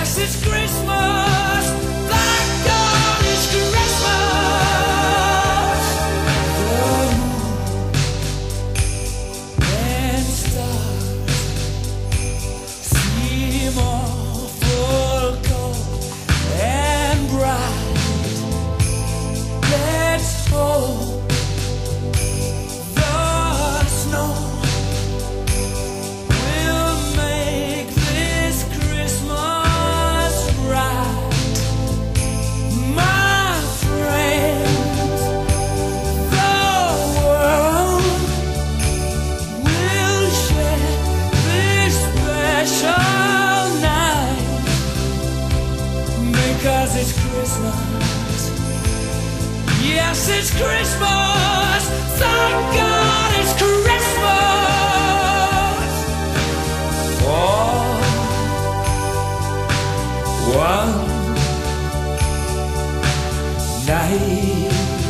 Yes, it's Christmas. Thank God it's Christmas. The moon and stars seem awful cold and bright. Let's hope the snow will make this Christmas bright. My friends, the world will share this special night because it's Christmas. Yes, it's Christmas. Thank God it's Christmas. For one night.